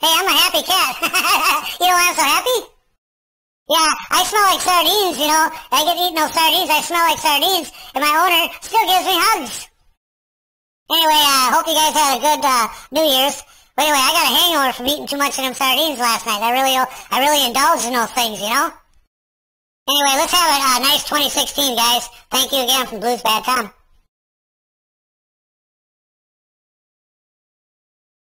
Hey, I'm a happy cat. You know why I'm so happy? Yeah, I smell like sardines, you know. I get to eat no sardines, I smell like sardines, and my owner still gives me hugs. Anyway, I hope you guys had a good New Year's. But anyway, I got a hangover from eating too much of them sardines last night. I really indulged in those things, you know. Anyway, let's have a nice 2016, guys. Thank you again from Bluesbadtom.